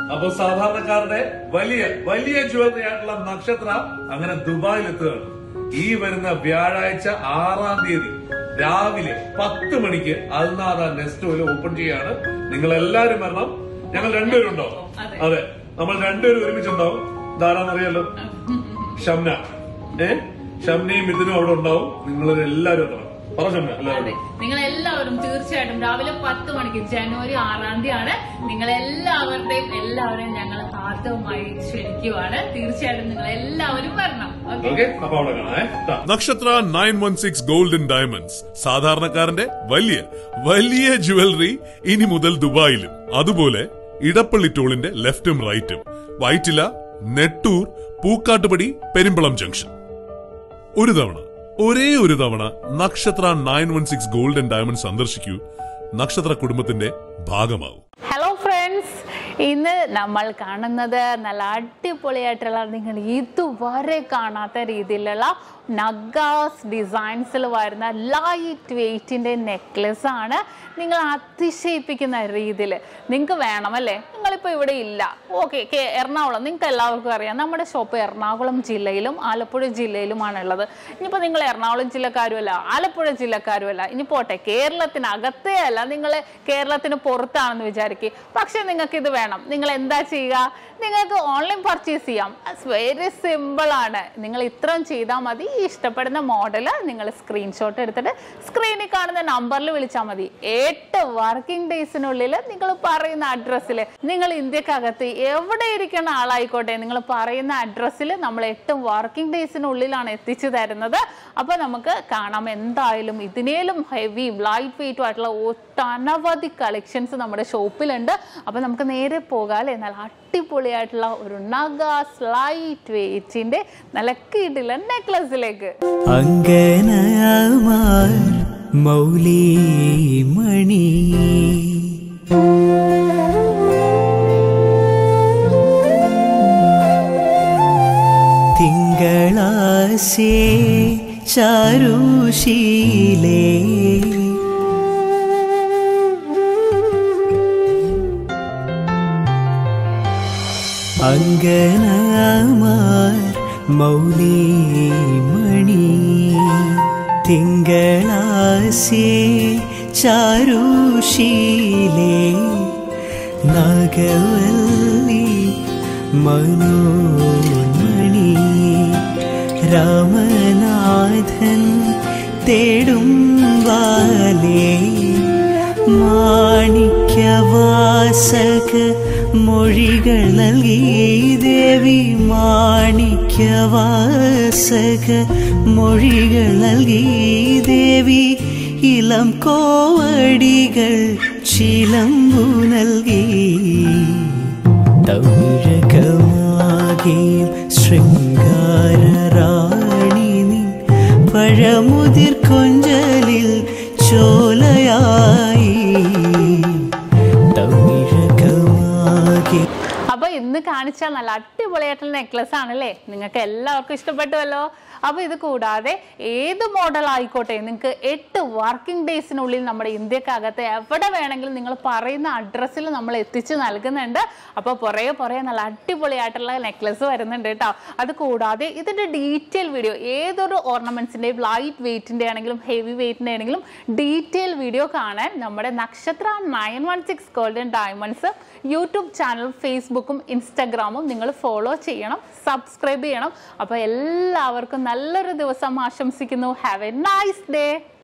അപ്പൊ സാധാരണക്കാരുടെ വലിയ വലിയ ജ്വല്ലറി ആയിട്ടുള്ള നക്ഷത്ര അങ്ങനെ ദുബായിൽ എത്തുകയാണ്. ഈ വരുന്ന വ്യാഴാഴ്ച 6-ാം തീയതി രാവിലെ 10 മണിക്ക് അൽനാദ നെസ്റ്റോയിൽ ഓപ്പൺ ചെയ്യാണ്. നിങ്ങൾ എല്ലാവരും വരണം. ഞങ്ങൾ രണ്ടുപേരും ഉണ്ടാവും. അതെ, നമ്മൾ രണ്ടുപേരും ഒരുമിച്ചുണ്ടാവും. ധാരാന്നറിയാലോ, ഷംന. ഷംനയും മിഥുനും അവിടെ ഉണ്ടാവും. നിങ്ങൾ എല്ലാവരും ഉണ്ടാവും. നിങ്ങൾ എല്ലാവരും തീർച്ചയായിട്ടും രാവിലെ 10 മണിക്ക് ജനുവരി 6-ാം തീയതിയാണ്. നിങ്ങൾ എല്ലാവരെയും ഞങ്ങൾ ആദ്യമായി ക്ഷണിക്കുവാണ്. തീർച്ചയായിട്ടും നിങ്ങൾ എല്ലാവരും വരണം. നക്ഷത്ര 916 ഗോൾഡൻ ഡയമണ്ട്സ്, സാധാരണക്കാരന്റെ വലിയ വലിയ ജ്വല്ലറി ഇനി മുതൽ ദുബായിലും. അതുപോലെ ഇടപ്പള്ളി ടോളിന്റെ ലെഫ്റ്റും റൈറ്റും, വൈറ്റില, നെട്ടൂർ, പൂക്കാട്ടുപടി, പെരുമ്പളം ജംഗ്ഷൻ. ഒരേ ഒരു തവണ നക്ഷത്ര 916 ഗോൾഡൻ ഡയമണ്ട് സന്ദർശിക്കൂ. നക്ഷത്ര കുടുംബത്തിന്റെ ഭാഗമാവും. ഹലോ ഫ്രണ്ട്സ്, ഇന്ന് നമ്മൾ കാണുന്നത് നല്ല അടിപൊളിയായിട്ടുള്ള, നിങ്ങൾ ഇതുവരെ കാണാത്ത രീതിയിലുള്ള നഗാസ് ഡിസൈൻസിൽ വരുന്ന ലൈറ്റ് വെയ്റ്റിന്റെ നെക്ലസ് ആണ്. നിങ്ങൾ അതിശയിപ്പിക്കുന്ന രീതിയിൽ നിങ്ങൾക്ക് വേണമല്ലേ? നിങ്ങളിപ്പോൾ ഇവിടെ ഇല്ല, ഓക്കെ, എറണാകുളം, നിങ്ങൾക്ക് എല്ലാവർക്കും അറിയാം നമ്മുടെ ഷോപ്പ് എറണാകുളം ജില്ലയിലും ആലപ്പുഴ ജില്ലയിലുമാണുള്ളത്. ഇനിയിപ്പോൾ നിങ്ങൾ എറണാകുളം ജില്ലക്കാരുമല്ല, ആലപ്പുഴ ജില്ലക്കാരുമല്ല, ഇനി പോട്ടെ, കേരളത്തിനകത്തേ അല്ല, നിങ്ങൾ കേരളത്തിന് പുറത്താണെന്ന് വിചാരിക്കുക. പക്ഷെ നിങ്ങൾക്ക് ഇത് വേണം. നിങ്ങൾ എന്താ ചെയ്യുക? നിങ്ങൾക്ക് ഓൺലൈൻ പർച്ചേസ് ചെയ്യാം. വെരി സിമ്പിൾ ആണ്. നിങ്ങൾ ഇത്രയും ചെയ്താൽ മതി. ഇഷ്ടപ്പെടുന്ന മോഡൽ നിങ്ങൾ സ്ക്രീൻഷോട്ട് എടുത്തിട്ട് സ്ക്രീനിൽ കാണുന്ന നമ്പറിൽ വിളിച്ചാൽ മതി. 8 വർക്കിംഗ് ഡേയ്സിനുള്ളിൽ നിങ്ങൾ പറയുന്ന അഡ്രസ്സിൽ, നിങ്ങൾ ഇന്ത്യക്കകത്ത് എവിടെ ഇരിക്കുന്ന ആളായിക്കോട്ടെ, നിങ്ങൾ പറയുന്ന അഡ്രസ്സിൽ നമ്മൾ 8 വർക്കിംഗ് ഡേയ്സിനുള്ളിലാണ് എത്തിച്ചു തരുന്നത്. അപ്പൊ നമുക്ക് കാണാം. എന്തായാലും ഇതിനേലും ഹെവിയും ലൈറ്റ് വെയിറ്റും ആയിട്ടുള്ള ഒട്ടനവധി കളക്ഷൻസ് നമ്മുടെ ഷോപ്പിലുണ്ട്. അപ്പൊ നമുക്ക് നേരെ പോകാം അല്ലേ? നല്ല അടിപൊളിയായിട്ടുള്ള ഒരു നഗാസ് ലൈറ്റ് വെയിറ്റിന്റെ നല്ല കിടില നെക്ലസിലേക്ക്. മൗലി മണി തിങ്കളാസേ ചാരുശീലേ അങ്കനമാർ മൗലി മണി തിങ്കളാസേ ചാരുശീലേ നാഗവല്ലി മനോന്മണി രാമനാഥൻ തേടും വാലേ മാണിക്യവാസക മൊഴികൾ നൽകി ദേവി മാണിക്യവാസക മൊഴികൾ നൽകി ദേവി ഇളം കോവടികൾ ചിലമ്പു നൽകി തമിഴകമാകെ ശൃംഗാരറാണി നിൻ പഴമുതിർ കൊഞ്ചലിൽ ചോലയായി തമിഴകമാകെ. അപ്പൊ ഇന്ന് കാണിച്ച നല്ല അടിപൊളിയായിട്ടുള്ള നെക്ലസ് ആണല്ലേ? നിങ്ങൾക്ക് എല്ലാവർക്കും ഇഷ്ടപ്പെട്ടുവല്ലോ. അപ്പോൾ ഇത് കൂടാതെ ഏത് മോഡൽ ആയിക്കോട്ടെ, നിങ്ങൾക്ക് 8 വർക്കിംഗ് ഡേയ്സിനുള്ളിൽ നമ്മുടെ ഇന്ത്യക്കകത്ത് എവിടെ വേണമെങ്കിലും നിങ്ങൾ പറയുന്ന അഡ്രസ്സിൽ നമ്മൾ എത്തിച്ച് നൽകുന്നുണ്ട്. അപ്പോൾ പുറകെ നല്ല അടിപൊളിയായിട്ടുള്ള നെക്ലസ് വരുന്നുണ്ട് കേട്ടോ. അത് കൂടാതെ ഇതിൻ്റെ ഡീറ്റെയിൽ വീഡിയോ, ഏതൊരു ഓർണമെന്റ്സിൻ്റെയും ലൈറ്റ് വെയ്റ്റിൻ്റെ ആണെങ്കിലും ഹെവി വെയ്റ്റിൻ്റെ ആണെങ്കിലും ഡീറ്റെയിൽ വീഡിയോ കാണാൻ നമ്മുടെ നക്ഷത്ര 916 ഗോൾഡൻ ഡയമണ്ട്സ് യൂട്യൂബ് ചാനലും ഫേസ്ബുക്കും ഇൻസ്റ്റഗ്രാമും നിങ്ങൾ ഫോളോ ചെയ്യണം, സബ്സ്ക്രൈബ് ചെയ്യണം. അപ്പോൾ എല്ലാവർക്കും നല്ലൊരു ദിവസം ആശംസിക്കുന്നു. Have a nice day.